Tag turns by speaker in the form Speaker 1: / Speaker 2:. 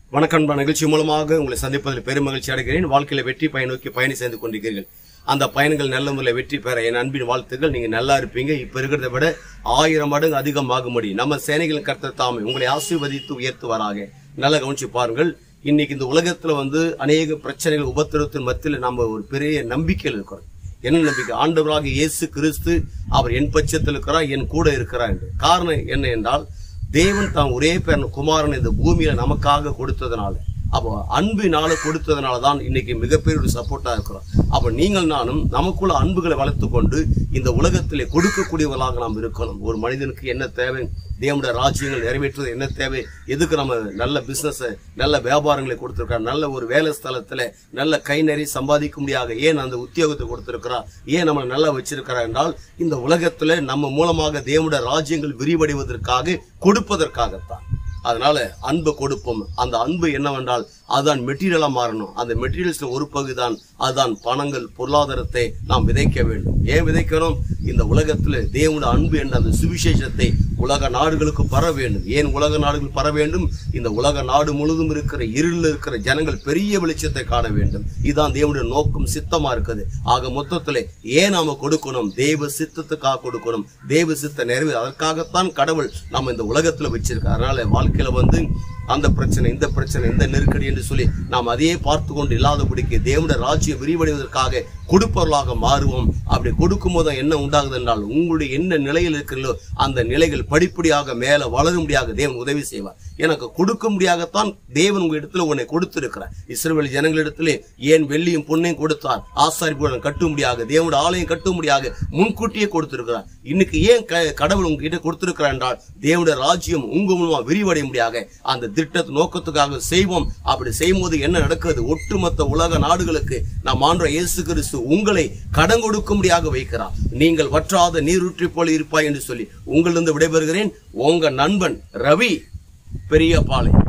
Speaker 1: வணக்கம். நிகழ்ச்சி மூலமாக உங்களை சந்திப்பதில் பெரும் மகிழ்ச்சி அடைகிறேன். வாழ்க்கையில வெற்றி பயன் நோக்கி பயணி செய்து கொண்டிருக்கிறீர்கள். அந்த பயணங்கள் நல்ல முறையில் வெற்றி பெற என் அன்பின் வாழ்த்துக்கள். நீங்க நல்லா இருப்பீங்க. இப்ப இருக்கிறத விட 1000 மடங்கு அதிகமாகும்படி நம்ம சேனைகளின் கர்த்தர் தாமே உங்களை ஆசீர்வதித்து உயர்த்துவாராக. நல்லா கவனிச்சு பாருங்கள். இன்னைக்கு இந்த உலகத்துல அநேக பிரச்சனைகள் உபத்திரத்தின் மத்தியில் நம்ம ஒரு பெரிய நம்பிக்கையில் இருக்கிறோம். என்ன நம்பிக்கை? ஆண்டவராக இயேசு கிறிஸ்து அவர் என் பட்சத்தில் இருக்கிறார், என் கூட இருக்கிறார் என்று. காரணம் என்ன என்றால், தேவன் தான் ஒரே பேர் குமாரன் இந்த பூமியில நமக்காக கொடுத்ததுனால, அப்போ அன்பினால கொடுத்ததுனால தான் இன்னைக்கு மிகப்பெரிய ஒரு சப்போர்ட்டா இருக்கிறோம். அப்ப நீங்கள் நானும் நமக்குள்ள அன்புகளை வளர்த்து கொண்டு இந்த உலகத்திலே கொடுக்கக்கூடியவர்களாக நாம் இருக்கணும். ஒரு மனிதனுக்கு என்ன தேவை? தேவனுடைய ராஜ்யங்கள் நிறைவேற்றுவது என்ன தேவை? எதுக்கு நம்ம நல்ல பிசினஸ், நல்ல வியாபாரங்களை கொடுத்திருக்கார், நல்ல ஒரு வேலை ஸ்தலத்துல நல்ல கை நிறைய சம்பாதிக்க முடியாது, ஏன் அந்த உத்தியோகத்தை கொடுத்திருக்கிறார், ஏன் நம்மளை நல்லா வச்சிருக்கிறார் என்றால், இந்த உலகத்துல நம்ம மூலமாக தேவனுடைய ராஜ்யங்கள் விரிவடைவதற்காக, கொடுப்பதற்காகத்தான். அதனால அன்பு கொடுப்போம். அந்த அன்பு என்னவென்றால் அதுதான் மெட்டீரியலா மாறணும். அந்த மெட்டீரியல்ஸ் ஒரு பகுதிதான், அதுதான் பணங்கள், பொருளாதாரத்தை நாம் விதைக்க வேண்டும். ஏன் விதைக்கணும்? இந்த உலகத்துல தேவனுடைய அன்பு என்ற அந்த சுவிசேஷத்தை உலக நாடுகளுக்கு பரவ வேண்டும். ஏன் உலக நாடுகள் பரவ வேண்டும்? இந்த உலக நாடு முழுதும் இருக்கிற இருளில் இருக்கிற ஜனங்கள் பெரிய வெளிச்சத்தை காண வேண்டும். இதுதான் தேவனுடைய நோக்கம், சித்தமா இருக்குது. ஆக மொத்தத்துல ஏன் நாம கொடுக்கணும்? தேவ சித்தத்துக்காக கொடுக்கணும். தேவ சித்த நிறைவேறு, அதற்காகத்தான் கடவுள் நம்ம இந்த உலகத்துல வச்சிருக்கார். அதனால வாழ்க்கையில அந்த பிரச்சனை, இந்த பிரச்சனை, இந்த நெருக்கடி என்று சொல்லி நாம் அதையே பார்த்து கொண்டு இல்லாதபடிக்கு தேவனுடைய ராஜ்யம் விரிவடைவதற்காக கொடுப்பவர்களாக மாறுவோம். அப்படி கொடுக்கும் போது என்ன உண்டாகுது என்றால், உங்களுடைய என்ன நிலையில் இருக்கிறீர்களோ அந்த நிலைகள் படிப்படியாக மேல வளரும்படியாக தேவன் உதவி செய்வார். எனக்கு கொடுக்க முடியாகத்தான் தேவன் உங்க இடத்துல உன்னை கொடுத்திருக்கிறார். இஸ்ரவேல் ஜனங்களிடத்திலே ஏன் வெள்ளியும் பொன்னையும் கொடுத்தார்? ஆசாரிப்புடன் கட்டும்படியாக, தேவனுடைய ஆலயம் கட்டும்படியாக முன்கூட்டியே கொடுத்திருக்கிறார். இன்னைக்கு ஏன் கடவுள் உங்ககிட்ட கொடுத்திருக்கிறார் என்றால், தேவனுடைய ராஜ்யம் உங்க மூலமா விரிவடையும்படியாக அந்த திட்டத்தை நோக்கத்துக்காக செய்வோம். அப்படி செய்யும் போது என்ன நடக்குது? ஒட்டுமொத்த உலக நாடுகளுக்கு நாம் ஆண்டவர் இயேசு கிறிஸ்து உங்களை கடன் கொடுக்கும்படியாக வைக்கிறார். நீங்கள் வற்றாத நீரூற்றி போல இருப்பாய் என்று சொல்லி உங்களிருந்து விடைபெறுகிறேன். உங்க நண்பன் ரவி, பெரியபாளையம்.